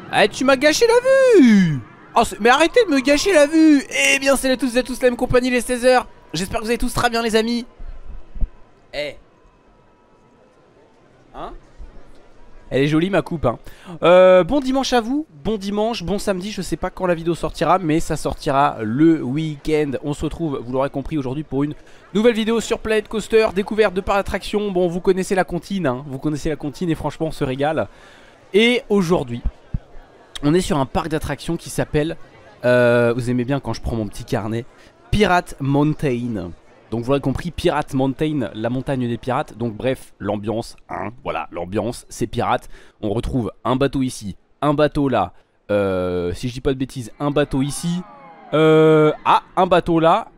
Ah, tu m'as gâché la vue. Oh, mais arrêtez de me gâcher la vue. Eh bien, salut à tous, vous êtes tous la même compagnie, les 16h. J'espère que vous allez tous très bien, les amis. Eh. Hein? Elle est jolie ma coupe hein. Bon dimanche à vous, bon dimanche, bon samedi. Je sais pas quand la vidéo sortira, mais ça sortira le week-end. On se retrouve, vous l'aurez compris, aujourd'hui pour une nouvelle vidéo sur Planet Coaster. Découverte de parcs d'attractions. Bon, vous connaissez la comptine hein. Vous connaissez la comptine et franchement on se régale. Et aujourd'hui on est sur un parc d'attractions qui s'appelle vous aimez bien quand je prends mon petit carnet, Pirate Mountain. Donc vous l'aurez compris, Pirate Mountain, la montagne des pirates. Donc bref, l'ambiance, hein, voilà, l'ambiance, c'est pirate. On retrouve un bateau ici, un bateau là, si je dis pas de bêtises, un bateau ici, un bateau là,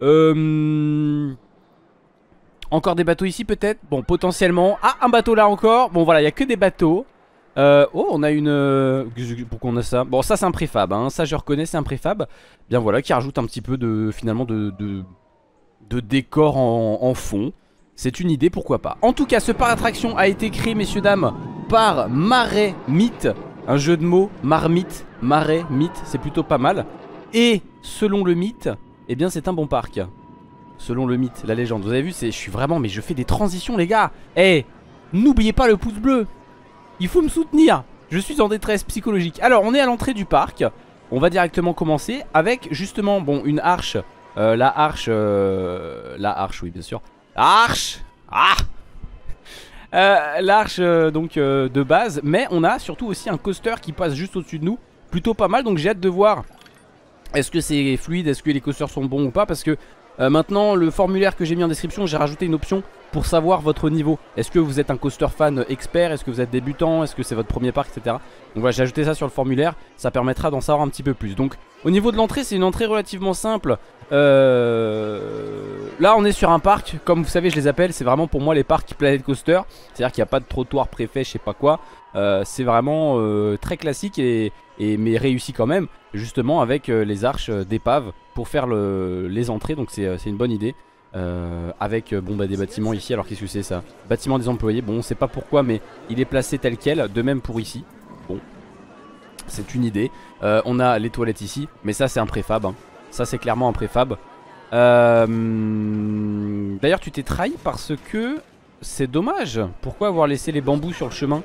encore des bateaux ici peut-être, bon potentiellement, un bateau là encore, bon voilà, il n'y a que des bateaux. Oh, on a une... pourquoi on a ça? Bon, ça c'est un préfab, hein, ça je reconnais, c'est un préfab. Bien voilà, qui rajoute un petit peu de, finalement, de décor en fond. C'est une idée, pourquoi pas. En tout cas, ce parc d'attraction a été créé, messieurs dames, par Marais Mythe. Un jeu de mots, marmite, marais, mythe, c'est plutôt pas mal. Et selon le mythe, eh bien c'est un bon parc. Selon le mythe, la légende. Vous avez vu, je suis vraiment, mais je fais des transitions les gars. Eh, n'oubliez pas le pouce bleu. Il faut me soutenir. Je suis en détresse psychologique. Alors, on est à l'entrée du parc. On va directement commencer avec justement, bon, une arche. La arche, oui bien sûr. Arche. L'arche donc de base. Mais on a surtout aussi un coaster qui passe juste au-dessus de nous. Plutôt pas mal, donc j'ai hâte de voir. Est-ce que c'est fluide, est-ce que les coasters sont bons ou pas. Parce que maintenant le formulaire que j'ai mis en description, j'ai rajouté une option pour savoir votre niveau. Est-ce que vous êtes un coaster fan expert, est-ce que vous êtes débutant, est-ce que c'est votre premier parc, etc. Donc voilà, j'ai ajouté ça sur le formulaire. Ça permettra d'en savoir un petit peu plus. Donc au niveau de l'entrée, c'est une entrée relativement simple. Là on est sur un parc, comme vous savez je les appelle, c'est vraiment pour moi les parcs Planet Coaster. C'est-à-dire qu'il n'y a pas de trottoir préfet, je sais pas quoi. C'est vraiment très classique mais réussi quand même. Justement avec les arches d'épave pour faire les entrées. Donc c'est une bonne idée. Avec bon bah des bâtiments ici. Alors qu'est-ce que c'est ça? Bâtiment des employés. Bon on sait pas pourquoi mais il est placé tel quel. De même pour ici. Bon, c'est une idée. On a les toilettes ici. Mais ça c'est un préfab hein. Ça c'est clairement un préfab. D'ailleurs tu t'es trahi parce que c'est dommage. Pourquoi avoir laissé les bambous sur le chemin?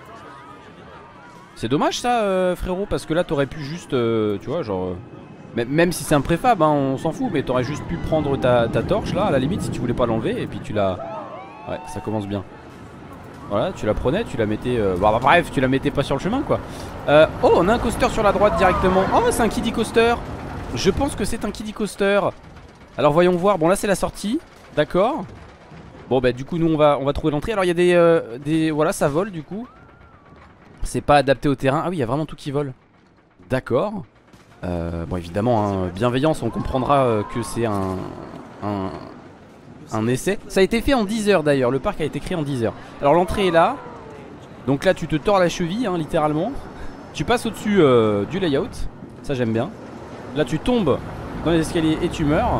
C'est dommage ça frérot. Parce que là t'aurais pu juste tu vois genre même si c'est un préfab hein, on s'en fout. Mais t'aurais juste pu prendre ta torche là à la limite si tu voulais pas l'enlever. Et puis tu la... Ouais ça commence bien. Voilà tu la prenais, tu la mettais bah, bref tu la mettais pas sur le chemin quoi. Oh on a un coaster sur la droite directement. Oh c'est un kiddie coaster. Je pense que c'est un kiddie coaster. Alors voyons voir, bon là c'est la sortie. D'accord. Bon bah du coup nous on va trouver l'entrée. Alors il y a des... Voilà ça vole du coup. C'est pas adapté au terrain. Ah oui il y a vraiment tout qui vole. D'accord. Bon évidemment hein, bienveillance, on comprendra que c'est un essai. Ça a été fait en 10 heures d'ailleurs. Le parc a été créé en 10 heures. Alors l'entrée est là. Donc là tu te tords la cheville hein, littéralement. Tu passes au-dessus du layout. Ça j'aime bien. Là tu tombes dans les escaliers et tu meurs.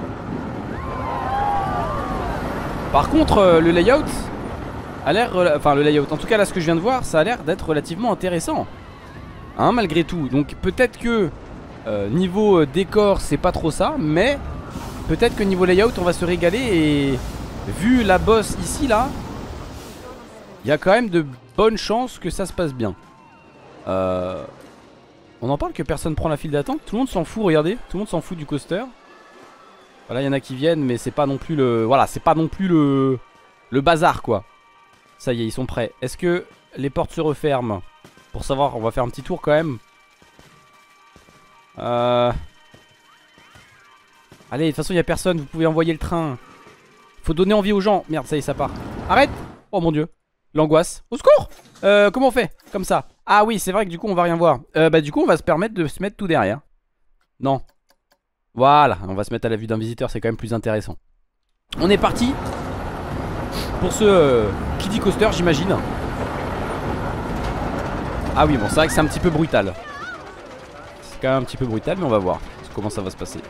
Par contre le layout a l'air... Enfin le layout, en tout cas là ce que je viens de voir, ça a l'air d'être relativement intéressant hein, malgré tout. Donc peut-être que niveau décor c'est pas trop ça. Mais peut-être que niveau layout on va se régaler. Et vu la bosse ici là, il y a quand même de bonnes chances que ça se passe bien. On en parle que personne prend la file d'attente. Tout le monde s'en fout, regardez. Tout le monde s'en fout du coaster. Voilà, il y en a qui viennent, mais c'est pas non plus le... Voilà, c'est pas non plus le bazar, quoi. Ça y est, ils sont prêts. Est-ce que les portes se referment? Pour savoir, on va faire un petit tour quand même. Allez, de toute façon, il n'y a personne. Vous pouvez envoyer le train. Faut donner envie aux gens. Merde, ça y est, ça part. Arrête! Oh mon dieu. L'angoisse. Au secours! Comment on fait? Comme ça. Ah oui c'est vrai que du coup on va rien voir. Bah du coup on va se permettre de se mettre tout derrière. Non. Voilà, on va se mettre à la vue d'un visiteur, c'est quand même plus intéressant. On est parti pour ce kiddie coaster j'imagine. Ah oui bon c'est vrai que c'est un petit peu brutal. C'est quand même un petit peu brutal mais on va voir comment ça va se passer.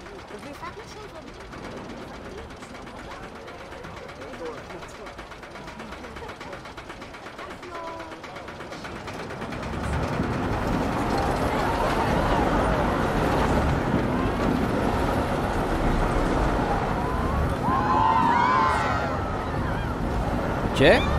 Ok.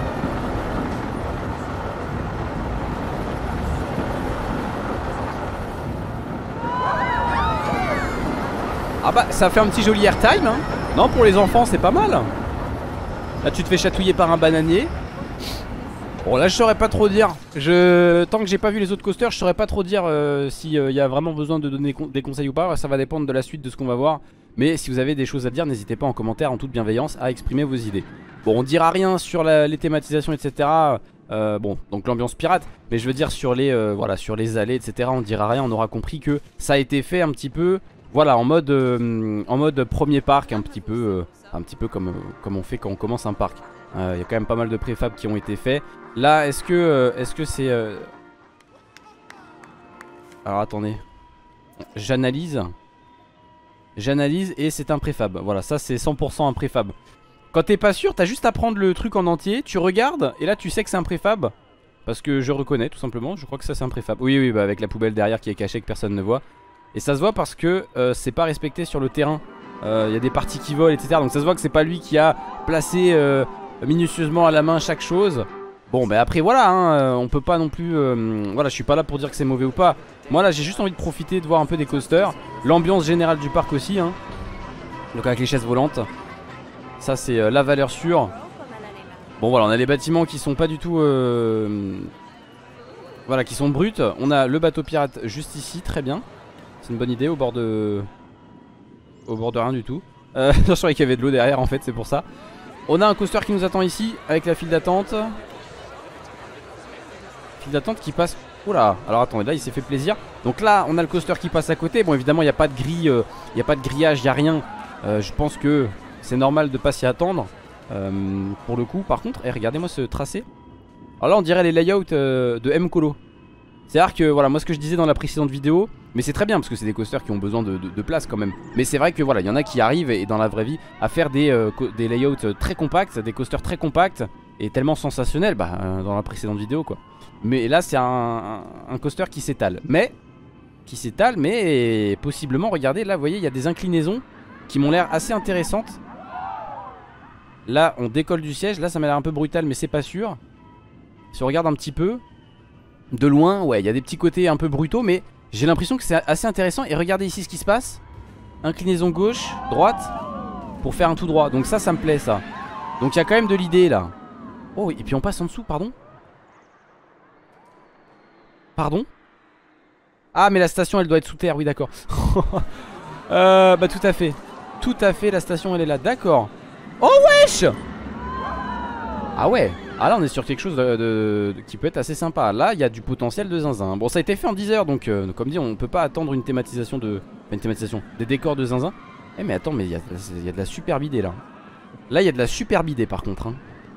Ah bah ça fait un petit joli airtime hein. Non, pour les enfants c'est pas mal. Là tu te fais chatouiller par un bananier. Bon là je saurais pas trop dire. Tant que j'ai pas vu les autres coasters, je saurais pas trop dire s'il y a vraiment besoin de donner des conseils ou pas. Ça va dépendre de la suite de ce qu'on va voir. Mais si vous avez des choses à dire, n'hésitez pas en commentaire en toute bienveillance à exprimer vos idées. Bon, on dira rien sur les thématisations etc. Bon, donc l'ambiance pirate. Mais je veux dire sur les, voilà, sur les allées etc. On dira rien, on aura compris que ça a été fait un petit peu... Voilà, en mode premier parc, un petit peu comme on fait quand on commence un parc. Il y a quand même pas mal de préfabs qui ont été faits. Là, est-ce que c'est... Alors attendez. J'analyse et c'est un préfab. Voilà, ça c'est 100% un préfab. Quand t'es pas sûr, t'as juste à prendre le truc en entier, tu regardes et là tu sais que c'est un préfab. Parce que je reconnais tout simplement, je crois que ça c'est un préfab. Oui, oui, bah avec la poubelle derrière qui est cachée que personne ne voit. Et ça se voit parce que c'est pas respecté sur le terrain. Il y a des parties qui volent etc. Donc ça se voit que c'est pas lui qui a placé minutieusement à la main chaque chose. Bon bah après voilà hein, on peut pas non plus voilà, je suis pas là pour dire que c'est mauvais ou pas. Moi là j'ai juste envie de profiter de voir un peu des coasters. L'ambiance générale du parc aussi hein. Donc avec les chaises volantes. Ça c'est la valeur sûre. Bon voilà, on a les bâtiments qui sont pas du tout voilà, qui sont bruts. On a le bateau pirate juste ici, très bien. C'est une bonne idée au bord de rien du tout. Je croyais qu'il y avait de l'eau derrière en fait, c'est pour ça. On a un coaster qui nous attend ici avec la file d'attente. File d'attente qui passe... Oula, alors attendez, là il s'est fait plaisir. Donc là on a le coaster qui passe à côté. Bon évidemment il n'y a pas de grille, il n'y a pas de grillage, il n'y a rien. Je pense que c'est normal de pas s'y attendre pour le coup. Par contre, regardez-moi ce tracé. Alors là on dirait les layouts de M-Colo. C'est-à-dire que voilà, moi ce que je disais dans la précédente vidéo, mais c'est très bien parce que c'est des coasters qui ont besoin de place quand même. Mais c'est vrai que voilà, il y en a qui arrivent et dans la vraie vie à faire des layouts très compacts, des coasters très compacts et tellement sensationnels dans la précédente vidéo quoi. Mais là c'est un coaster qui s'étale. Mais possiblement, regardez, là vous voyez il y a des inclinaisons qui m'ont l'air assez intéressantes. Là on décolle du siège, là ça m'a l'air un peu brutal mais c'est pas sûr. Si on regarde un petit peu de loin, ouais, il y a des petits côtés un peu brutaux, mais j'ai l'impression que c'est assez intéressant. Et regardez ici ce qui se passe. Inclinaison gauche, droite, pour faire un tout droit. Donc ça me plaît ça. Donc il y a quand même de l'idée là. Oh, et puis on passe en dessous, pardon. Pardon. Ah, mais la station elle doit être sous terre, oui d'accord. Bah tout à fait. Tout à fait, la station elle est là, d'accord. Oh wesh. Ah ouais. Ah là on est sur quelque chose qui peut être assez sympa. Là il y a du potentiel de zinzin. Bon ça a été fait en 10 heures donc comme dit on peut pas attendre une thématisation de... Enfin, une thématisation, des décors de zinzin. Eh mais attends, mais il y a de la superbe idée là. Là il y a de la superbe idée par contre hein.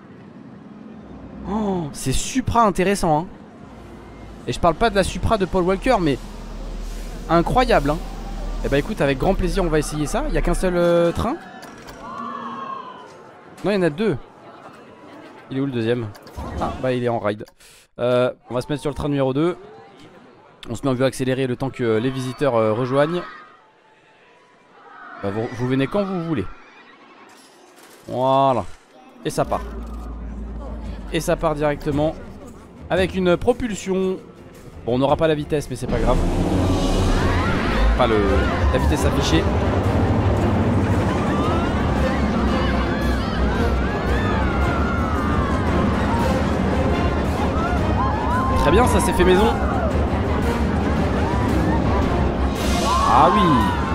Oh, c'est supra intéressant hein. Et je parle pas de la Supra de Paul Walker mais incroyable hein. Eh bah écoute, avec grand plaisir on va essayer ça. Il y a qu'un seul train. Non il y en a deux. Il est où le deuxième? Ah bah il est en ride. On va se mettre sur le train numéro 2. On se met en vue accélérée le temps que les visiteurs rejoignent. Bah, vous venez quand vous voulez. Voilà. Et ça part. Et ça part directement avec une propulsion. Bon on n'aura pas la vitesse mais c'est pas grave. Pas la vitesse affichée. Très bien, ça s'est fait maison. Ah oui.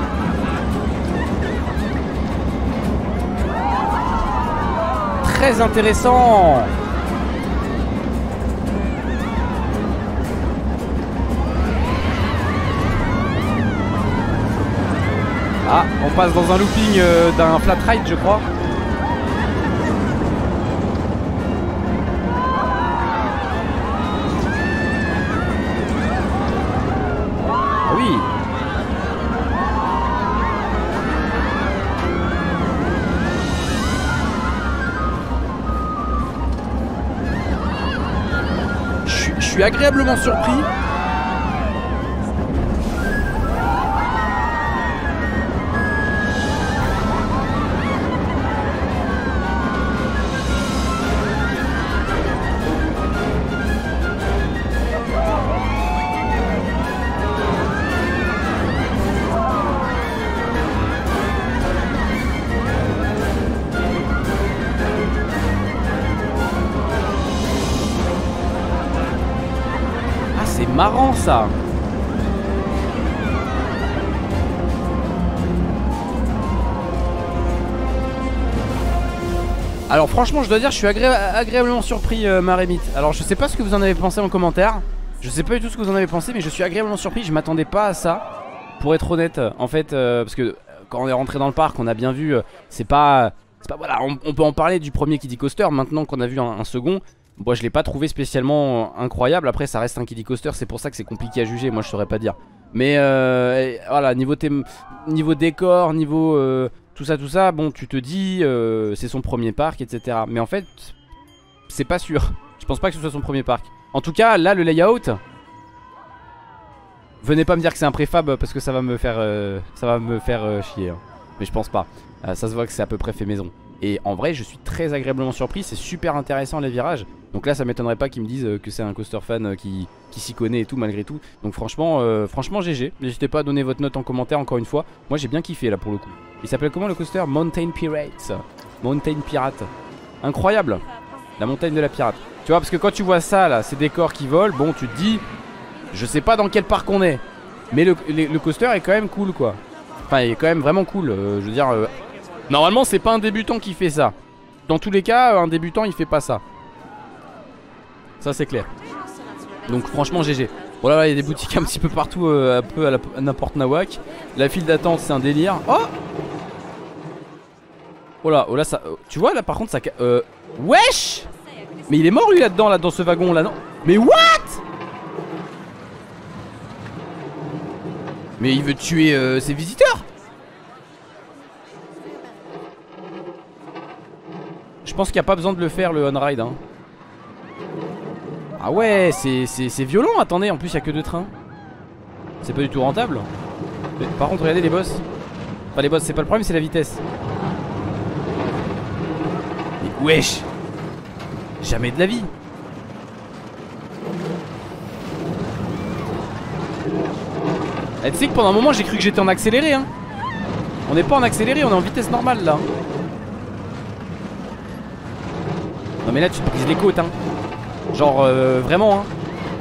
Très intéressant. Ah, on passe dans un looping d'un flat ride je crois. Je suis agréablement surpris. c'est marrant ça. Alors franchement je dois dire je suis agréablement surpris Marémite. Alors je sais pas ce que vous en avez pensé en commentaire. Je sais pas du tout ce que vous en avez pensé, mais je suis agréablement surpris. Je m'attendais pas à ça, pour être honnête. En fait parce que quand on est rentré dans le parc on a bien vu c'est pas voilà, on peut en parler du premier Kiddie Coaster. Maintenant qu'on a vu un second, moi je l'ai pas trouvé spécialement incroyable. Après ça reste un Kiddie Coaster, c'est pour ça que c'est compliqué à juger. Moi je saurais pas dire. Mais voilà, niveau décor, niveau tout ça, bon tu te dis c'est son premier parc, etc. Mais en fait c'est pas sûr. Je pense pas que ce soit son premier parc. En tout cas là le layout, venez pas me dire que c'est un préfab parce que ça va me faire chier hein. Mais je pense pas, ça se voit que c'est à peu près fait maison. Et en vrai je suis très agréablement surpris. C'est super intéressant les virages. Donc là ça m'étonnerait pas qu'ils me disent que c'est un coaster fan qui s'y connaît et tout malgré tout. Donc franchement GG. N'hésitez pas à donner votre note en commentaire encore une fois. Moi j'ai bien kiffé là pour le coup. Il s'appelle comment le coaster? Mountain Pirates. Mountain Pirate. Incroyable. La montagne de la pirate. Tu vois parce que quand tu vois ça là, ces décors qui volent, bon tu te dis je sais pas dans quel parc on est. Mais le coaster est quand même cool quoi. Enfin il est quand même vraiment cool. Je veux dire normalement c'est pas un débutant qui fait ça. Dans tous les cas un débutant il fait pas ça. Ça c'est clair. Donc franchement GG. Bon là il y a des boutiques un petit peu partout, un peu à n'importe nawak. La file d'attente c'est un délire. Oh oh là ça. Tu vois là par contre ça. Wesh. Mais il est mort lui là-dedans là dans ce wagon là non. Mais what? Mais il veut tuer ses visiteurs. Je pense qu'il n'y a pas besoin de le faire le on-ride hein. Ah ouais c'est violent. Attendez en plus il n'y a que 2 trains. C'est pas du tout rentable. Mais, par contre regardez les boss. Enfin les boss c'est pas le problème, c'est la vitesse. Mais wesh. Jamais de la vie. Et tu sais que pendant un moment j'ai cru que j'étais en accéléré hein. On n'est pas en accéléré, on est en vitesse normale là. Non mais là tu te brises les côtes hein. Genre vraiment hein.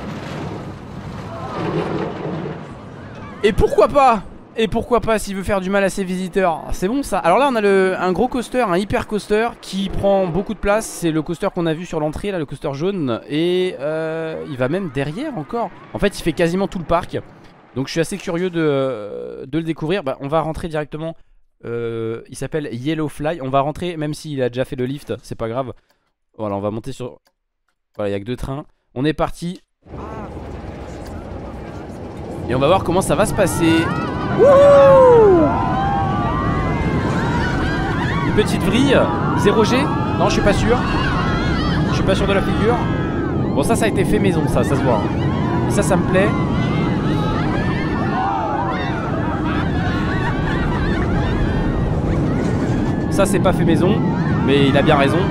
Et pourquoi pas? Et pourquoi pas s'il veut faire du mal à ses visiteurs. C'est bon ça. Alors là on a un gros coaster, un hyper coaster qui prend beaucoup de place. C'est le coaster qu'on a vu sur l'entrée là, le coaster jaune. Et il va même derrière encore. En fait il fait quasiment tout le parc. Donc je suis assez curieux de le découvrir. Bah, on va rentrer directement. Il s'appelle Yellow Fly. On va rentrer même s'il a déjà fait le lift. C'est pas grave. Voilà on va monter sur... Voilà il n'y a que 2 trains. On est parti. Et on va voir comment ça va se passer. Wouhou! Une petite vrille. 0G. Non je suis pas sûr. Je suis pas sûr de la figure. Bon ça a été fait maison ça se voit. Et ça me plaît. Ça c'est pas fait maison. Mais il a bien raison.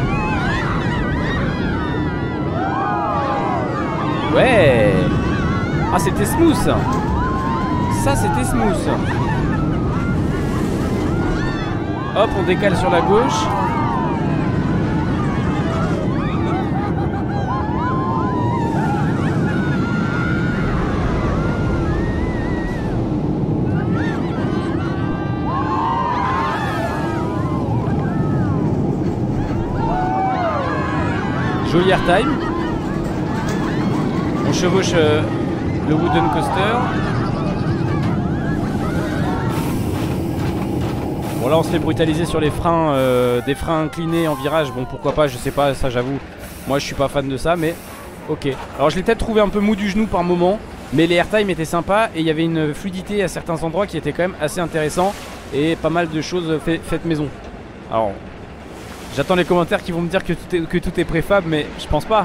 Ouais. Ah c'était smooth. Ça c'était smooth. Hop on décale sur la gauche. Joli airtime. On chevauche le wooden coaster. Bon là on se fait brutaliser sur les freins, des freins inclinés en virage. Bon pourquoi pas, je sais pas, ça j'avoue. Moi je suis pas fan de ça mais ok. Alors je l'ai peut-être trouvé un peu mou du genou par moment. Mais les airtime étaient sympas et il y avait une fluidité à certains endroits qui était quand même assez intéressant. Et pas mal de choses faites maison. Alors j'attends les commentaires qui vont me dire que tout est préfab mais je pense pas.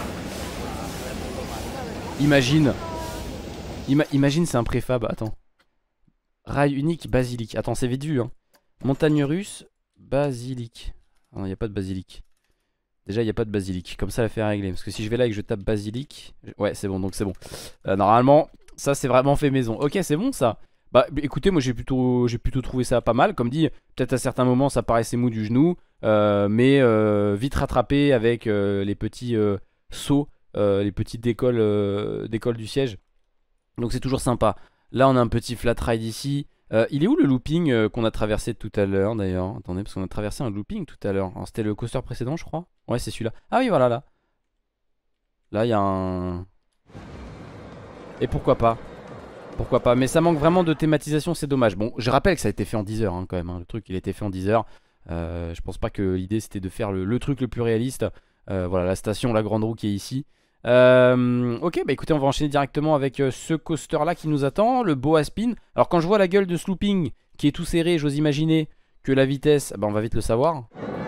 Imagine. Imagine c'est un préfab, attends. Rail unique, basilic. Attends, c'est vite vu hein. Montagne russe, basilic. Non, il n'y a pas de basilic. Déjà, il n'y a pas de basilic. Comme ça, la fait régler. Parce que si je vais là et que je tape basilic. Ouais, c'est bon, donc c'est bon. Normalement, ça, c'est vraiment fait maison. Ok, c'est bon ça. Bah écoutez, moi j'ai plutôt trouvé ça pas mal. Comme dit, peut-être à certains moments, ça paraissait mou du genou. Mais vite rattrapé avec les petits sauts les petites décolles du siège. Donc c'est toujours sympa. Là on a un petit flat ride ici. Il est où le looping qu'on a traversé tout à l'heure d'ailleurs? Attendez, parce qu'on a traversé un looping tout à l'heure. C'était le coaster précédent je crois. Ouais c'est celui-là. Ah oui voilà là. Là il y a un... Et pourquoi pas? Pourquoi pas? Mais ça manque vraiment de thématisation, c'est dommage. Bon, je rappelle que ça a été fait en 10 heures hein, quand même. Hein. Le truc il a été fait en 10 heures. Je pense pas que l'idée c'était de faire le truc le plus réaliste. Voilà la station, la grande roue qui est ici. Ok bah écoutez on va enchaîner directement avec ce coaster là qui nous attend, le Boa Spin. Alors quand je vois la gueule de ce looping qui est tout serré, j'ose imaginer que la vitesse, bah on va vite le savoir.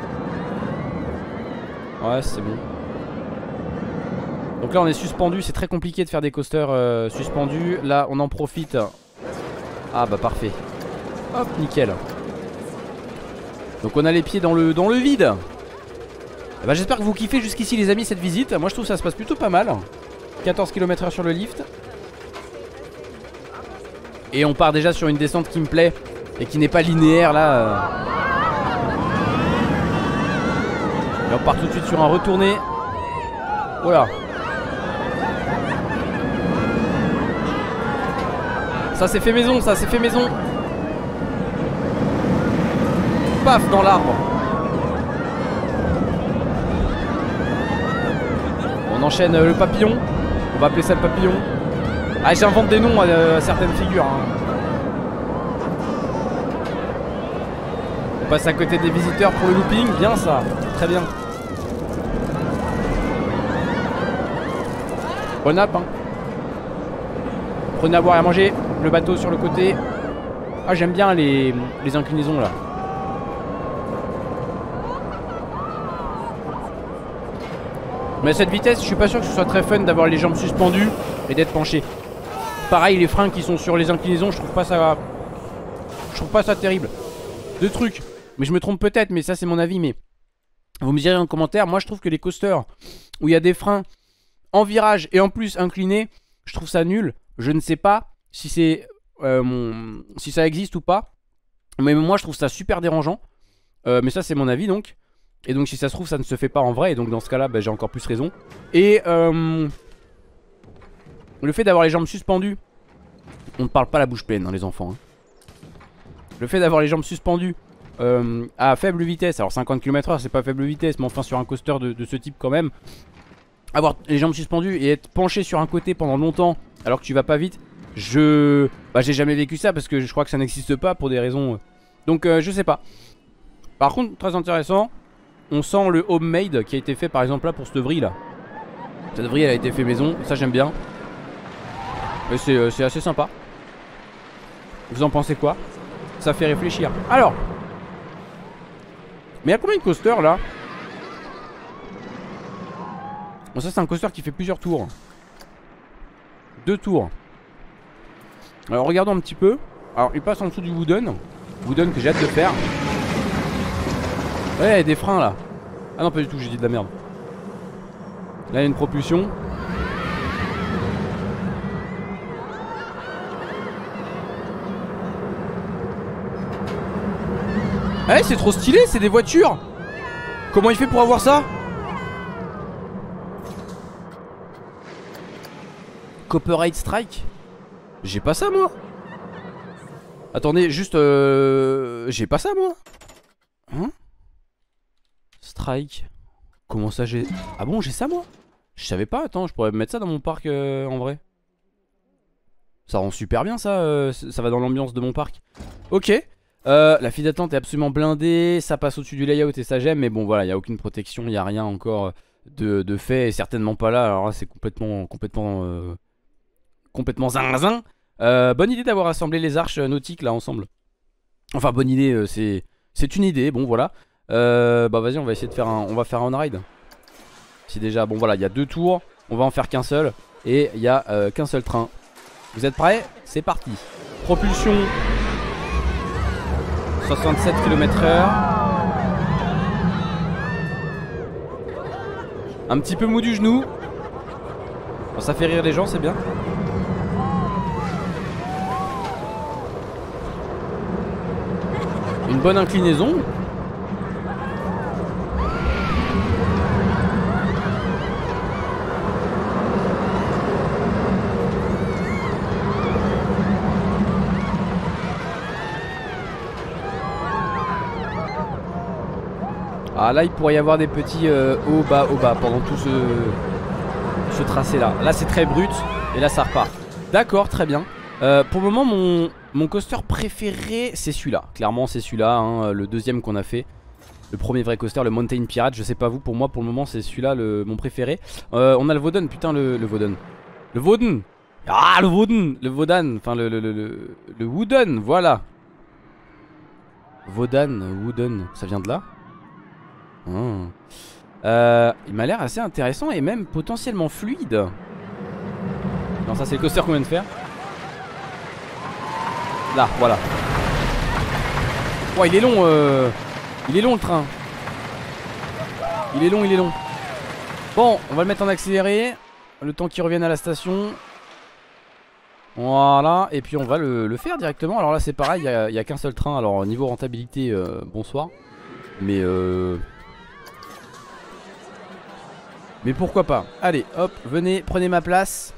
Ouais c'est bon. Donc là on est suspendu, c'est très compliqué de faire des coasters suspendus. Là on en profite. Ah bah parfait. Hop nickel. Donc on a les pieds dans le vide. Bah j'espère que vous kiffez jusqu'ici les amis cette visite. Moi je trouve que ça se passe plutôt pas mal. 14 km/h sur le lift. Et on part déjà sur une descente qui me plaît et qui n'est pas linéaire là. Et on part tout de suite sur un retourné. Voilà. Ça c'est fait maison, ça c'est fait maison. Paf dans l'arbre. On enchaîne le papillon. On va appeler ça le papillon. Ah j'invente des noms à certaines figures hein. On passe à côté des visiteurs pour le looping. Bien ça, très bien. Bonne app hein. Prenez à boire et à manger. Le bateau sur le côté. Ah j'aime bien les inclinaisons là. Mais à cette vitesse je suis pas sûr que ce soit très fun d'avoir les jambes suspendues et d'être penché. Pareil les freins qui sont sur les inclinaisons, je trouve pas ça terrible. Deux trucs, mais je me trompe peut-être, mais ça c'est mon avis. Mais vous me direz en commentaire, moi je trouve que les coasters où il y a des freins en virage et en plus inclinés, je trouve ça nul. Je ne sais pas si c'est si ça existe ou pas, mais moi je trouve ça super dérangeant. Mais ça c'est mon avis donc. Et donc si ça se trouve ça ne se fait pas en vrai. Et donc dans ce cas là bah, j'ai encore plus raison. Et le fait d'avoir les jambes suspendues. On ne parle pas la bouche pleine hein, les enfants hein. Le fait d'avoir les jambes suspendues à faible vitesse. Alors 50 km/h c'est pas faible vitesse, mais enfin sur un coaster de ce type quand même. Avoir les jambes suspendues et être penché sur un côté pendant longtemps alors que tu vas pas vite. J'ai jamais vécu ça parce que je crois que ça n'existe pas pour des raisons donc je sais pas. Par contre très intéressant. On sent le homemade qui a été fait par exemple là pour cette vrille là. Cette vrille elle a été fait maison, ça j'aime bien. Et c'est assez sympa. Vous en pensez quoi? Ça fait réfléchir. Alors, mais il y a combien de coasters là? Bon ça c'est un coaster qui fait plusieurs tours. 2 tours. Alors regardons un petit peu. Alors il passe en dessous du wooden. Wooden que j'ai hâte de faire. Ouais, il y a des freins là. Ah non, pas du tout, j'ai dit de la merde. Là, il y a une propulsion. Eh, c'est trop stylé, c'est des voitures. Comment il fait pour avoir ça? Copyright Strike? J'ai pas ça moi. Attendez, juste j'ai pas ça moi. Hein? Strike. Comment ça j'ai... Ah bon j'ai ça moi? Je savais pas, attends je pourrais mettre ça dans mon parc en vrai. Ça rend super bien ça, ça va dans l'ambiance de mon parc. Ok. La file d'attente est absolument blindée. Ça passe au-dessus du layout et ça j'aime. Mais bon voilà, il n'y a aucune protection, il n'y a rien encore de fait. Et certainement pas là, alors là c'est complètement zinzin. Bonne idée d'avoir assemblé les arches nautiques là ensemble. Enfin bonne idée, c'est une idée, bon voilà. Bah vas-y on va essayer de faire on va faire un ride. Si déjà, bon voilà, il y a 2 tours. On va en faire qu'un seul. Et il y a qu'un seul train. Vous êtes prêts? C'est parti. Propulsion 67 km/h. Un petit peu mou du genou. Bon, ça fait rire les gens, c'est bien. Une bonne inclinaison. Ah là il pourrait y avoir des petits hauts bas pendant tout ce tracé là. Là c'est très brut et là ça repart. D'accord, très bien. Pour le moment mon coaster préféré c'est celui-là. Clairement c'est celui-là hein, le deuxième qu'on a fait. Le premier vrai coaster, le Mountain Pirate. Je sais pas vous, pour moi pour le moment c'est celui-là mon préféré. On a le Woden, putain le Woden. Le Woden. Ah le Woden. Le Wodan. Enfin le Wooden, voilà. Wooden, ça vient de là. Il m'a l'air assez intéressant et même potentiellement fluide. Non ça c'est le coaster qu'on vient de faire. Là voilà. Oh il est long le train. Il est long. Bon on va le mettre en accéléré. Le temps qu'il revienne à la station. Voilà. Et puis on va le faire directement. Alors là c'est pareil, il n'y a qu'un seul train. Alors niveau rentabilité bonsoir. Mais pourquoi pas. Allez hop, venez, prenez ma place.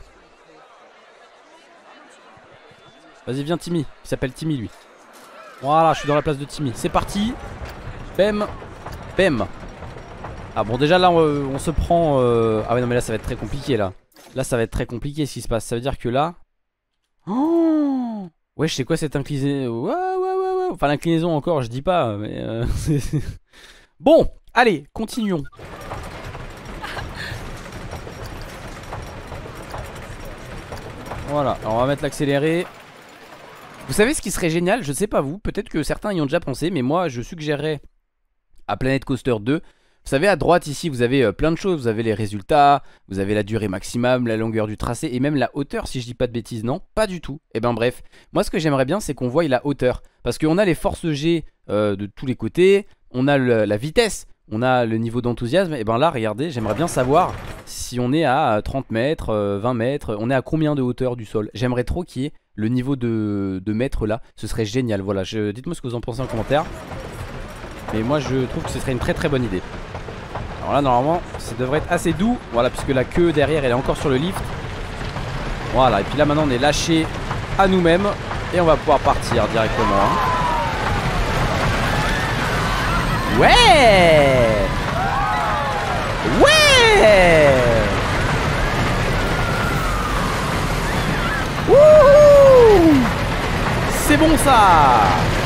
Vas-y viens Timmy. Il s'appelle Timmy lui. Voilà je suis dans la place de Timmy. C'est parti. Bam. Bam. Ah bon déjà là on se prend ah ouais non mais là ça va être très compliqué là. Là ça va être très compliqué ce qui se passe. Ça veut dire que là oh ouais je sais quoi cette inclinaison. Ouais. Enfin l'inclinaison encore je dis pas mais bon allez continuons. Voilà alors on va mettre l'accéléré. Vous savez ce qui serait génial, je sais pas vous, peut-être que certains y ont déjà pensé, mais moi je suggérerais à Planet Coaster 2. Vous savez à droite ici vous avez plein de choses, vous avez les résultats, vous avez la durée maximum, la longueur du tracé et même la hauteur si je dis pas de bêtises, non pas du tout. Et ben bref, moi ce que j'aimerais bien c'est qu'on voie la hauteur. Parce qu'on a les forces G de tous les côtés, on a la vitesse, on a le niveau d'enthousiasme. Et ben là regardez, j'aimerais bien savoir si on est à 30 mètres, 20 mètres, on est à combien de hauteur du sol. J'aimerais trop qu'il y ait le niveau de mètres là, ce serait génial. Voilà, dites-moi ce que vous en pensez en commentaire. Mais moi je trouve que ce serait une très bonne idée. Alors là normalement ça devrait être assez doux. Voilà puisque la queue derrière elle est encore sur le lift. Voilà et puis là maintenant on est lâché à nous-mêmes. Et on va pouvoir partir directement hein. Ouais. Wouhou. C'est bon ça.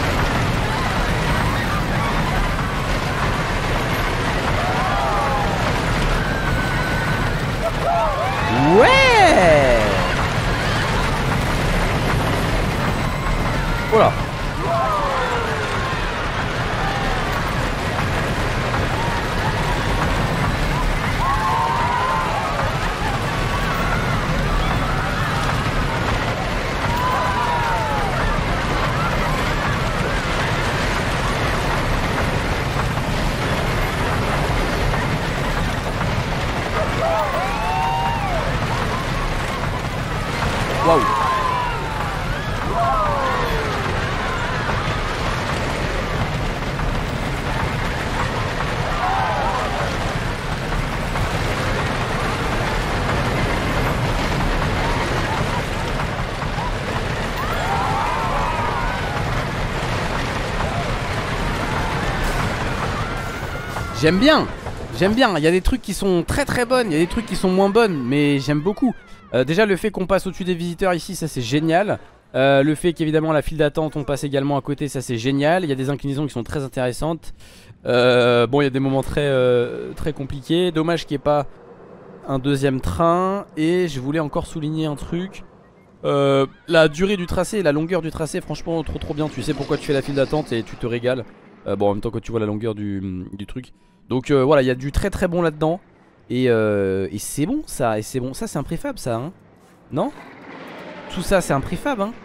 Ouais. Voilà. Waouh. J'aime bien, il y a des trucs qui sont très bonnes, il y a des trucs qui sont moins bonnes, mais j'aime beaucoup. Déjà le fait qu'on passe au-dessus des visiteurs ici, ça c'est génial. Le fait qu'évidemment la file d'attente on passe également à côté, ça c'est génial. Il y a des inclinaisons qui sont très intéressantes. Bon il y a des moments très compliqués. Dommage qu'il n'y ait pas un deuxième train. Et je voulais encore souligner un truc. La durée du tracé et la longueur du tracé, franchement trop bien. Tu sais pourquoi tu fais la file d'attente et tu te régales. Bon en même temps quand tu vois la longueur du truc. Donc voilà il y a du très bon là-dedans. Et c'est bon ça. Et c'est bon, ça c'est un préfab ça hein. Non? Tout ça c'est un préfab hein.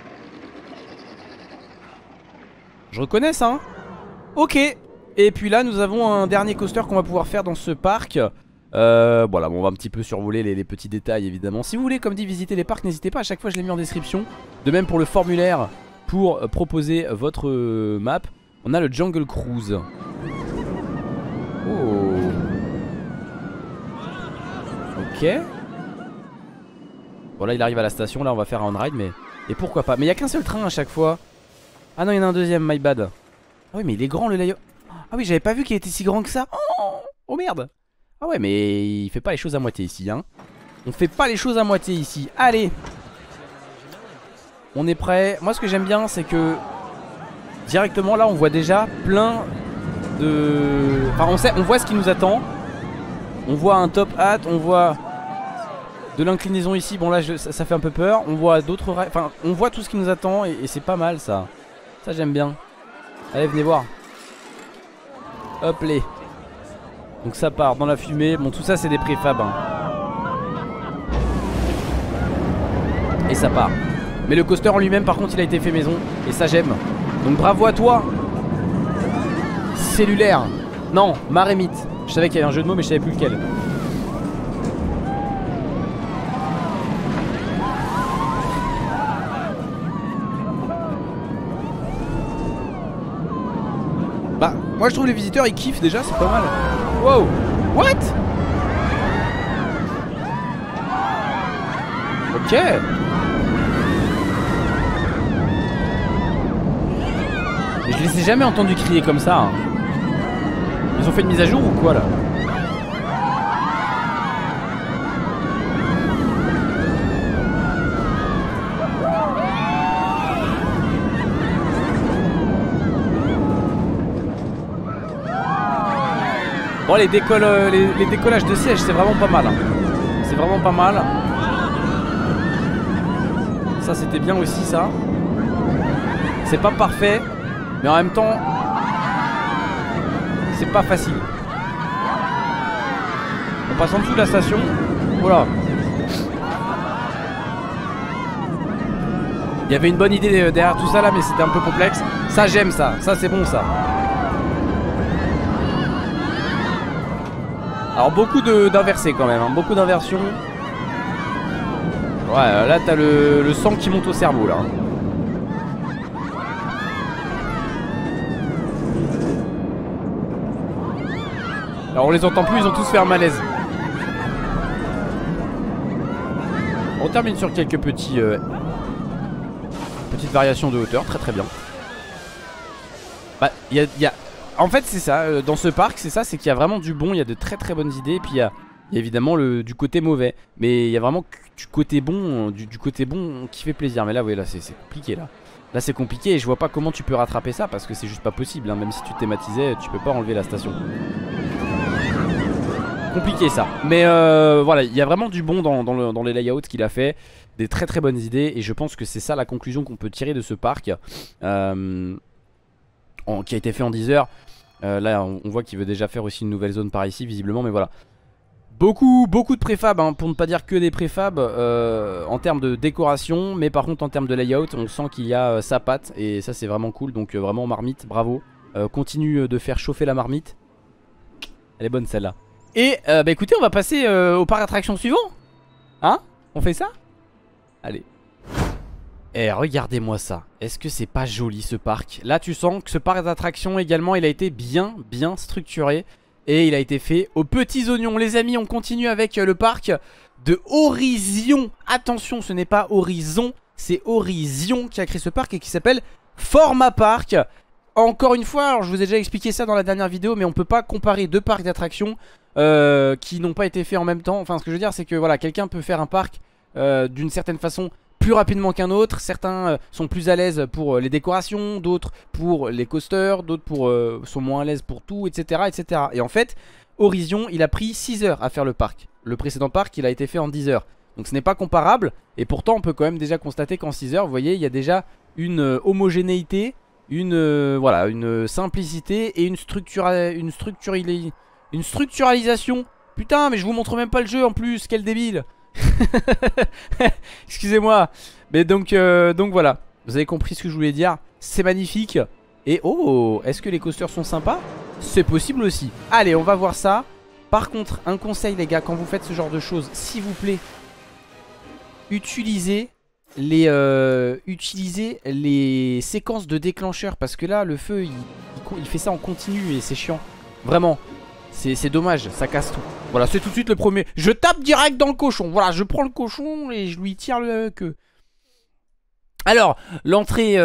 Je reconnais ça hein. Ok. Et puis là nous avons un dernier coaster qu'on va pouvoir faire dans ce parc. Voilà bon, on va un petit peu survoler les petits détails évidemment. Si vous voulez comme dit visiter les parcs, n'hésitez pas, à chaque fois je l'ai mis en description. De même pour le formulaire pour proposer votre map. On a le Jungle Cruise. Oh. Ok. Bon là il arrive à la station, là on va faire un on-ride mais... Et pourquoi pas, mais il n'y a qu'un seul train à chaque fois. Ah non il y en a un deuxième, my bad. Ah oui mais il est grand le layout. Ah oui j'avais pas vu qu'il était si grand que ça. Oh Oh merde. Ah ouais mais il fait pas les choses à moitié ici hein. On fait pas les choses à moitié ici. Allez. On est prêt. Moi ce que j'aime bien c'est que directement là on voit déjà plein de... Enfin on voit ce qui nous attend. On voit un top hat, on voit de l'inclinaison ici. Bon là ça fait un peu peur. On voit d'autres... Enfin on voit tout ce qui nous attend et c'est pas mal ça. Ça j'aime bien. Allez venez voir. Hop les. Donc ça part dans la fumée. Bon tout ça c'est des préfabs hein. Et ça part. Mais le coaster en lui-même par contre il a été fait maison. Et ça j'aime. Donc bravo à toi. Cellulaire. Non, Marémite. Je savais qu'il y avait un jeu de mots mais je savais plus lequel. Bah moi je trouve les visiteurs ils kiffent déjà, c'est pas mal. Wow. What? Ok. Mais je les ai jamais entendus crier comme ça hein. Ils ont fait une mise à jour ou quoi là? Bon les décollages de siège c'est vraiment pas mal hein. C'est vraiment pas mal. Ça c'était bien aussi ça. C'est pas parfait mais en même temps c'est pas facile. On passe en dessous de la station. Voilà. Il y avait une bonne idée derrière tout ça là mais c'était un peu complexe. Ça j'aime ça, ça c'est bon ça. Alors beaucoup d'inversés quand même hein. Beaucoup d'inversions. Ouais là t'as le sang qui monte au cerveau là. Alors on les entend plus, ils ont tous fait un malaise. On termine sur quelques petites variations de hauteur, très très bien. Bah il y a... En fait c'est ça, dans ce parc c'est ça, c'est qu'il y a vraiment du bon, il y a de très très bonnes idées. Et puis il y a évidemment du côté mauvais. Mais il y a vraiment du côté bon, du côté bon qui fait plaisir. Mais là oui là c'est compliqué là. Là c'est compliqué et je vois pas comment tu peux rattraper ça. Parce que c'est juste pas possible hein. Même si tu thématisais tu peux pas enlever la station. Compliqué ça. Mais voilà, il y a vraiment du bon dans les layouts qu'il a fait. Des très très bonnes idées. Et je pense que c'est ça la conclusion qu'on peut tirer de ce parc qui a été fait en 10 heures. Là on voit qu'il veut déjà faire aussi une nouvelle zone par ici visiblement. Mais voilà, beaucoup de préfab hein, pour ne pas dire que des préfab en termes de décoration. Mais par contre en termes de layout on sent qu'il y a sa patte. Et ça c'est vraiment cool. Donc vraiment Marmite, bravo. Continue de faire chauffer la marmite. Elle est bonne celle-là. Et bah écoutez on va passer au parc d'attractions suivant. Hein? On fait ça? Allez. Et regardez-moi ça. Est-ce que c'est pas joli ce parc? Là tu sens que ce parc d'attractions également il a été bien structuré. Et il a été fait aux petits oignons. Les amis on continue avec le parc de Horizon. Attention ce n'est pas Horizon, c'est Horizon qui a créé ce parc et qui s'appelle Forma Park. Encore une fois, alors je vous ai déjà expliqué ça dans la dernière vidéo, mais on peut pas comparer deux parcs d'attractions qui n'ont pas été faits en même temps. Enfin ce que je veux dire c'est que voilà, quelqu'un peut faire un parc d'une certaine façon plus rapidement qu'un autre. Certains sont plus à l'aise pour les décorations, d'autres pour les coasters, d'autres sont moins à l'aise pour tout, etc., etc. Et en fait, Horizon il a pris 6 heures à faire le parc. Le précédent parc il a été fait en 10 heures. Donc ce n'est pas comparable. Et pourtant on peut quand même déjà constater qu'en 6 heures, vous voyez, il y a déjà une homogénéité, voilà, une simplicité et une structuralisation. Putain mais je vous montre même pas le jeu en plus, quel débile. Excusez-moi. Mais donc voilà, vous avez compris ce que je voulais dire. C'est magnifique. Et oh, est-ce que les coasters sont sympas? C'est possible aussi. Allez on va voir ça. Par contre un conseil les gars, quand vous faites ce genre de choses, s'il vous plaît, utilisez les séquences de déclencheur. Parce que là le feu il fait ça en continu et c'est chiant. Vraiment. C'est dommage, ça casse tout. Voilà, c'est tout de suite le premier. Je tape direct dans le cochon. Voilà, je prends le cochon et je lui tire le queue. Alors, l'entrée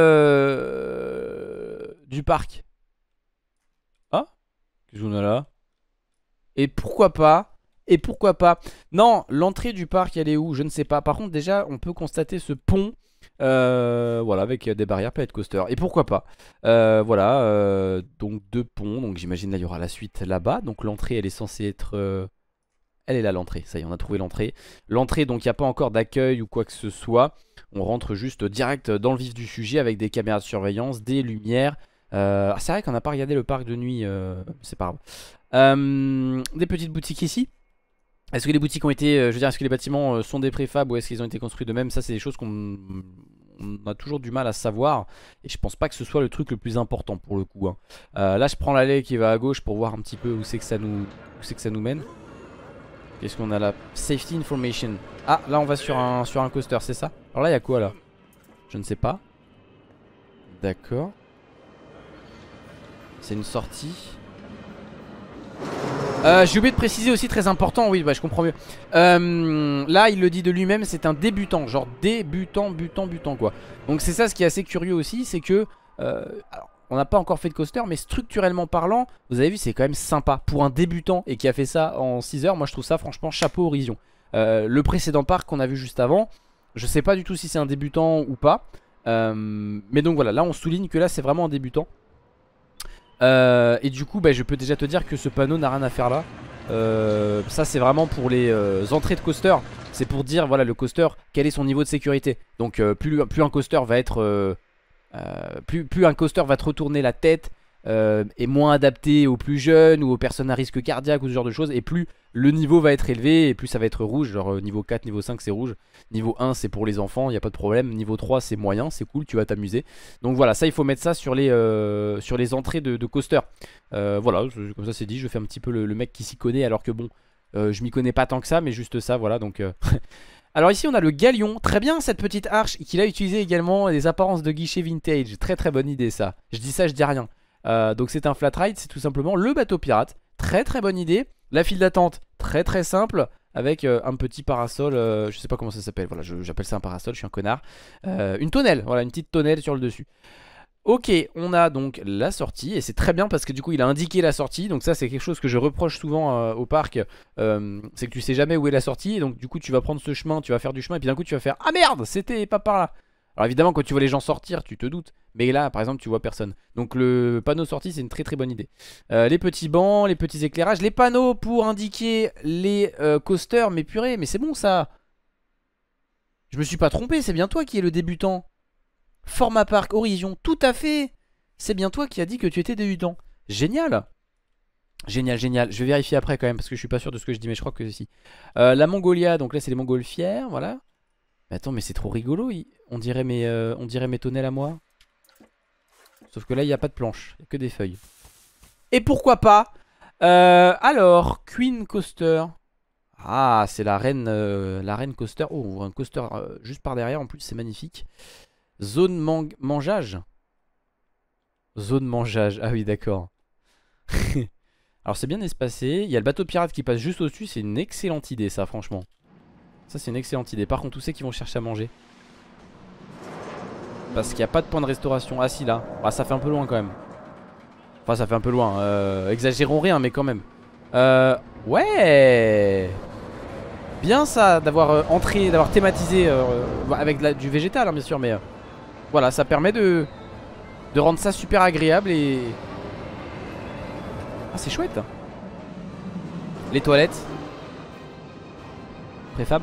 du parc. Ah, qu'est-ce qu'on a là? Et pourquoi pas? Et pourquoi pas? Non, l'entrée du parc, elle est où? Je ne sais pas. Par contre, déjà, on peut constater ce pont. Voilà, avec des barrières Planet Coaster. Et pourquoi pas? Voilà, donc 2 ponts. Donc j'imagine là, il y aura la suite là-bas. Donc l'entrée, elle est censée être... Elle est là, l'entrée. Ça y est, on a trouvé l'entrée. L'entrée, donc il n'y a pas encore d'accueil ou quoi que ce soit. On rentre juste direct dans le vif du sujet avec des caméras de surveillance, des lumières. C'est vrai qu'on n'a pas regardé le parc de nuit. C'est pas grave. Des petites boutiques ici. Est-ce que les boutiques ont été, je veux dire, est-ce que les bâtiments sont des préfabs ou est-ce qu'ils ont été construits de même? Ça, c'est des choses qu'on a toujours du mal à savoir. Et je pense pas que ce soit le truc le plus important pour le coup, hein. Là, je prends l'allée qui va à gauche pour voir un petit peu où c'est que ça nous mène. Qu'est-ce qu'on a là? Safety information. Ah, là, on va sur un coaster, c'est ça? Alors là, il y a quoi là? Je ne sais pas. D'accord. C'est une sortie. J'ai oublié de préciser aussi, très important, oui bah je comprends mieux. Là il le dit de lui-même, c'est un débutant, genre débutant quoi. Donc c'est ça ce qui est assez curieux aussi, c'est que alors, on n'a pas encore fait de coaster, mais structurellement parlant, vous avez vu c'est quand même sympa. Pour un débutant et qui a fait ça en 6 heures, moi je trouve ça franchement chapeau Horizon. Le précédent parc qu'on a vu juste avant, je sais pas du tout si c'est un débutant ou pas. Mais donc voilà, là on souligne que là c'est vraiment un débutant. Et du coup bah, je peux déjà te dire que ce panneau n'a rien à faire là. Ça c'est vraiment pour les entrées de coaster. C'est pour dire voilà le coaster quel est son niveau de sécurité. Donc plus un coaster va être plus un coaster va te retourner la tête, est moins adapté aux plus jeunes ou aux personnes à risque cardiaque ou ce genre de choses, et plus le niveau va être élevé et plus ça va être rouge. Genre niveau 4, niveau 5 c'est rouge, niveau 1 c'est pour les enfants, il n'y a pas de problème, niveau 3 c'est moyen, c'est cool, tu vas t'amuser. Donc voilà, ça il faut mettre ça sur les entrées de coaster. Voilà, comme ça c'est dit, je fais un petit peu le mec qui s'y connaît alors que bon, je m'y connais pas tant que ça, mais juste ça, voilà donc... Alors ici on a le galion, très bien cette petite arche qu'il a utilisé également des apparences de guichet vintage, très très bonne idée ça, je dis ça je dis rien. Donc c'est un flat ride, c'est tout simplement le bateau pirate, très très bonne idée. La file d'attente, très très simple, avec un petit parasol, je sais pas comment ça s'appelle, voilà j'appelle ça un parasol, je suis un connard. Une tonnelle, voilà une petite tonnelle sur le dessus. Ok, on a donc la sortie et c'est très bien parce que du coup il a indiqué la sortie. Donc ça c'est quelque chose que je reproche souvent au parc, c'est que tu sais jamais où est la sortie. Et donc du coup tu vas prendre ce chemin, tu vas faire du chemin et puis d'un coup tu vas faire ah merde c'était pas par là. Alors évidemment quand tu vois les gens sortir tu te doutes, mais là par exemple tu vois personne. Donc le panneau sortie c'est une très très bonne idée. Les petits bancs, les petits éclairages, les panneaux pour indiquer les coasters. Mais purée, mais c'est bon ça. Je me suis pas trompé, c'est bien toi qui es le débutant. Format parc, Horizon, tout à fait. C'est bien toi qui as dit que tu étais débutant. Génial. Génial, génial. Je vais vérifier après quand même parce que je suis pas sûr de ce que je dis, mais je crois que si. La Mongolia, donc là c'est les montgolfières, voilà. Mais attends, mais c'est trop rigolo. On dirait mes tonnelles à moi. Sauf que là il n'y a pas de planche, il n'y a que des feuilles. Et pourquoi pas alors, Queen Coaster. Ah, c'est la reine coaster. Oh, on voit un coaster juste par derrière. En plus, c'est magnifique. Zone mangeage. Zone mangeage. Ah oui, d'accord. Alors, c'est bien espacé. Il y a le bateau pirate qui passe juste au-dessus. C'est une excellente idée, ça, franchement. Ça, c'est une excellente idée. Par contre, tous ceux qui vont chercher à manger. Parce qu'il n'y a pas de point de restauration. Ah, si, là. Ah, ça fait un peu loin quand même. Enfin, ça fait un peu loin. Exagérons rien, mais quand même. Ouais. Bien ça d'avoir entré, d'avoir thématisé avec du végétal hein, bien sûr, mais voilà, ça permet de rendre ça super agréable et... Ah c'est chouette. Les toilettes. Préfab.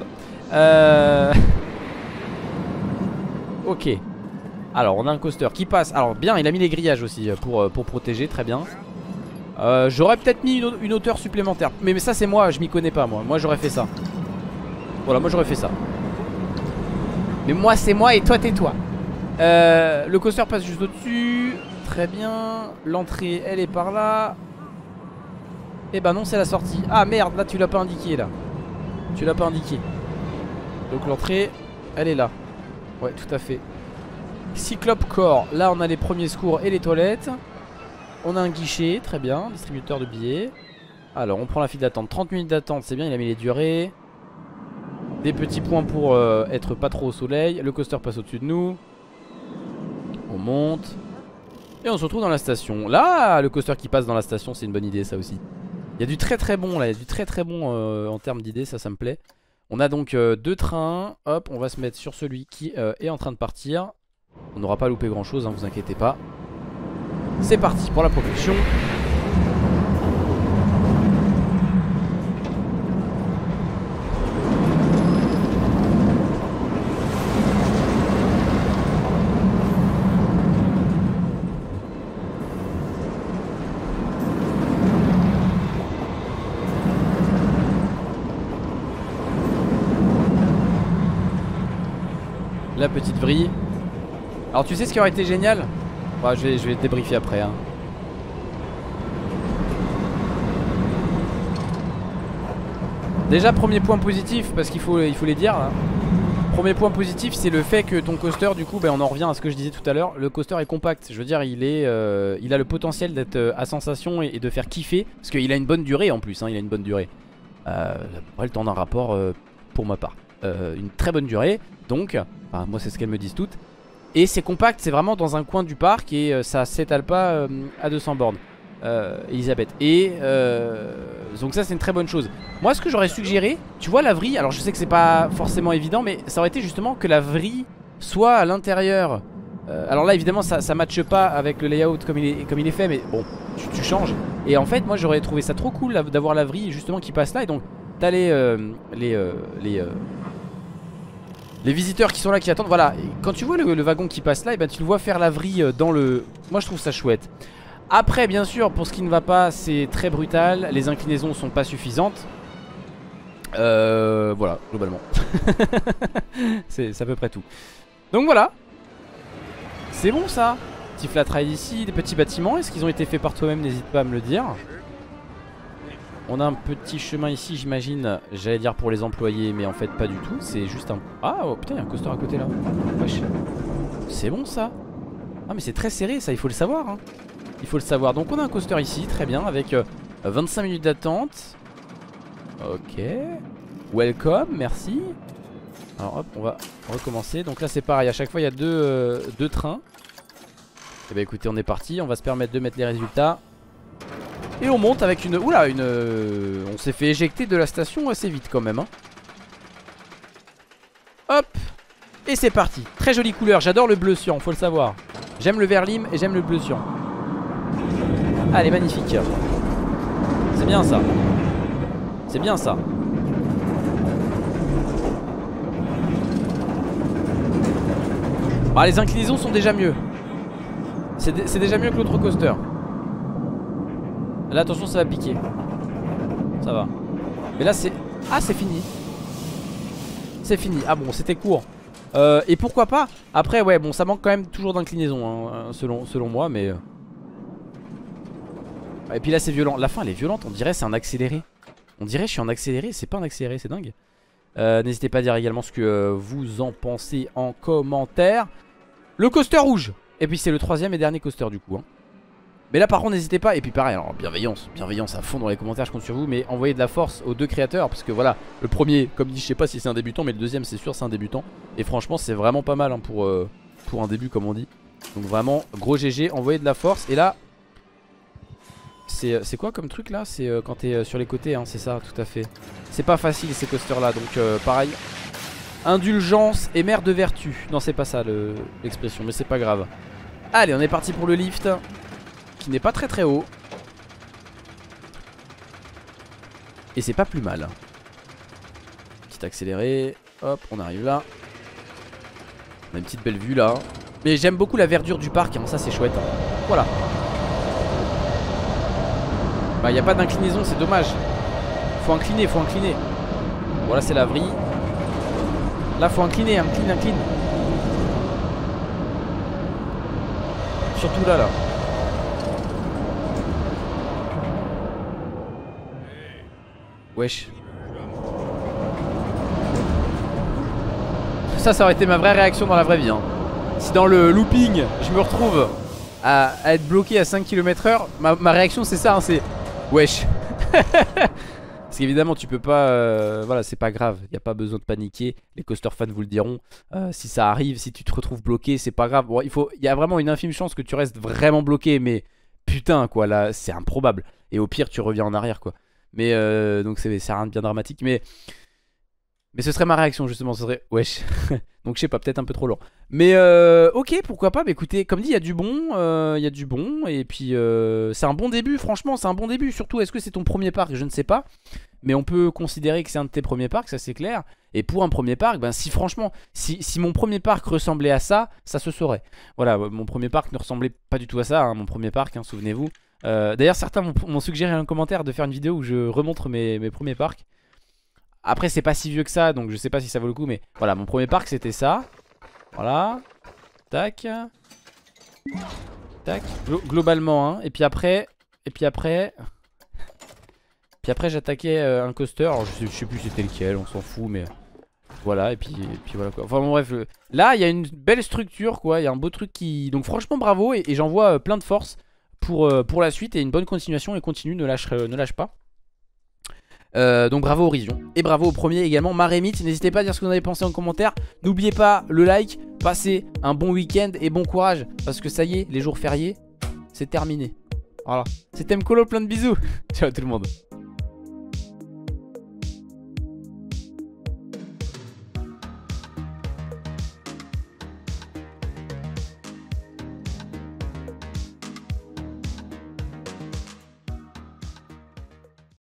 Ok. Alors on a un coaster qui passe. Alors bien, il a mis les grillages aussi pour protéger, très bien. J'aurais peut-être mis une hauteur supplémentaire. Mais ça c'est moi, je m'y connais pas moi. Moi j'aurais fait ça. Voilà, moi j'aurais fait ça. Mais moi c'est moi et toi t'es toi. Le coaster passe juste au-dessus. Très bien. L'entrée elle est par là. Et bah non c'est la sortie. Ah merde, là tu l'as pas indiqué là. Tu l'as pas indiqué. Donc l'entrée elle est là. Ouais tout à fait. Cyclope Core. Là on a les premiers secours et les toilettes. On a un guichet, très bien. Distributeur de billets. Alors on prend la file d'attente. 30 minutes d'attente, c'est bien, il a mis les durées. Des petits points pour être pas trop au soleil. Le coaster passe au-dessus de nous. On monte. Et on se retrouve dans la station. Là, le coaster qui passe dans la station, c'est une bonne idée ça aussi. Il y a du très très bon là, il y a du très très bon en termes d'idées, ça me plaît. On a donc deux trains, hop, on va se mettre sur celui qui est en train de partir. On n'aura pas loupé grand chose, hein, vous inquiétez pas. C'est parti pour la propulsion. La petite vrille. Alors tu sais ce qui aurait été génial? Bah, je vais te débriefer après hein. Déjà premier point positif, parce qu'il faut les dire là. Premier point positif, c'est le fait que ton coaster, du coup on en revient à ce que je disais tout à l'heure. Le coaster est compact, je veux dire il a le potentiel d'être à sensation et de faire kiffer. Parce qu'il a une bonne durée en plus hein, il a une bonne durée. Le temps d'un rapport pour ma part, une très bonne durée. Donc, enfin, moi c'est ce qu'elles me disent toutes. Et c'est compact, c'est vraiment dans un coin du parc. Et ça s'étale pas à 200 bornes, Elisabeth. Et donc ça c'est une très bonne chose. Moi ce que j'aurais suggéré, tu vois la vrille, alors je sais que c'est pas forcément évident, mais ça aurait été justement que la vrille soit à l'intérieur. Alors là évidemment ça matche pas avec le layout comme il est fait. Mais bon, tu changes. Et en fait moi j'aurais trouvé ça trop cool d'avoir la vrille justement qui passe là. Et donc t'as les visiteurs qui sont là, qui attendent. Voilà, et quand tu vois le wagon qui passe là, et ben tu le vois faire la vrille dans le... Moi je trouve ça chouette. Après bien sûr pour ce qui ne va pas, c'est très brutal. Les inclinaisons sont pas suffisantes. Voilà globalement. C'est à peu près tout. Donc voilà. C'est bon ça. Petit flat ride ici, des petits bâtiments. Est-ce qu'ils ont été faits par toi-même? N'hésite pas à me le dire. On a un petit chemin ici, j'imagine. J'allais dire pour les employés, mais en fait pas du tout. C'est juste un... Ah oh, putain, il y a un coaster à côté là. Wesh. C'est bon ça. Ah mais c'est très serré ça, il faut le savoir hein. Il faut le savoir. Donc on a un coaster ici, très bien, avec 25 minutes d'attente. Ok. Welcome, merci. Alors hop, on va recommencer. Donc là c'est pareil, à chaque fois il y a deux trains. Et bah écoutez, on est parti. On va se permettre de mettre les résultats. Et on monte avec une... Oula, on s'est fait éjecter de la station assez vite quand même hein. Hop. Et c'est parti. Très jolie couleur, j'adore le bleu cyan, faut le savoir. J'aime le vert lime et j'aime le bleu cyan. Allez, magnifique. C'est bien ça. C'est bien ça. Ah, les inclinaisons sont déjà mieux. C'est déjà mieux que l'autre coaster. Là attention ça va piquer. Ça va. Mais là c'est... Ah c'est fini. C'est fini. Ah bon c'était court. Et pourquoi pas. Après ouais bon ça manque quand même toujours d'inclinaison hein, selon moi mais... Et puis là c'est violent. La fin elle est violente. On dirait c'est un accéléré. On dirait je suis en accéléré. C'est pas un accéléré, c'est dingue. N'hésitez pas à dire également ce que vous en pensez en commentaire. Le coaster rouge. Et puis c'est le troisième et dernier coaster du coup hein. Mais là par contre n'hésitez pas. Et puis pareil, alors bienveillance à fond dans les commentaires, je compte sur vous. Mais envoyez de la force aux deux créateurs. Parce que voilà, le premier comme dit je sais pas si c'est un débutant, mais le deuxième c'est sûr c'est un débutant. Et franchement c'est vraiment pas mal hein, pour un début comme on dit. Donc vraiment gros GG, envoyez de la force. Et là c'est quoi comme truc là? C'est quand t'es sur les côtés hein, c'est ça tout à fait. C'est pas facile ces coasters là. Donc pareil, indulgence et mère de vertu. Non c'est pas ça l'expression, mais c'est pas grave. Allez on est parti pour le lift, qui n'est pas très très haut. Et c'est pas plus mal. Petit accéléré. Hop on arrive là. On a une petite belle vue là. Mais j'aime beaucoup la verdure du parc hein, ça c'est chouette hein. Voilà. Bah y a pas d'inclinaison, c'est dommage. Faut incliner, faut incliner. Voilà c'est la vrille. Là faut incliner, incline. Surtout là. Wesh. Ça aurait été ma vraie réaction dans la vraie vie hein. Si dans le looping je me retrouve à être bloqué à 5 km/h, ma réaction c'est ça hein, c'est wesh. Parce qu'évidemment tu peux pas voilà c'est pas grave, y a pas besoin de paniquer. Les coaster fans vous le diront. Si ça arrive, si tu te retrouves bloqué c'est pas grave. Bon y a vraiment une infime chance que tu restes vraiment bloqué. Mais putain quoi là c'est improbable. Et au pire tu reviens en arrière quoi. Mais donc c'est rien de bien dramatique. Mais ce serait ma réaction justement, ce serait wesh. Donc je sais pas, peut-être un peu trop lourd. Mais ok, pourquoi pas. Mais écoutez, comme dit, il y a du bon. Il y a du bon. Et puis c'est un bon début, franchement, c'est un bon début. Surtout, est-ce que c'est ton premier parc? Je ne sais pas. Mais on peut considérer que c'est un de tes premiers parcs, ça c'est clair. Et pour un premier parc, ben si franchement, si mon premier parc ressemblait à ça, ça se saurait. Voilà, mon premier parc ne ressemblait pas du tout à ça, hein, mon premier parc, hein, souvenez-vous. D'ailleurs, certains m'ont suggéré un commentaire de faire une vidéo où je remontre mes premiers parcs. Après, c'est pas si vieux que ça, donc je sais pas si ça vaut le coup, mais voilà, mon premier parc c'était ça. Voilà. Tac. Tac. Globalement, hein. Et puis après, j'attaquais un coaster. Alors je sais plus c'était lequel, on s'en fout, mais voilà. Et puis voilà quoi. Enfin bon, bref, là il y a une belle structure quoi. Il y a un beau truc qui. Donc franchement, bravo. Et j'en vois plein de force pour la suite et une bonne continuation. Et continue, ne lâche pas. Donc bravo Horizon. Et bravo au premier également, Marémite. N'hésitez pas à dire ce que vous en avez pensé en commentaire. N'oubliez pas le like. Passez un bon week-end et bon courage. Parce que ça y est, les jours fériés, c'est terminé. Voilà. C'était Mkolo, plein de bisous. Ciao tout le monde.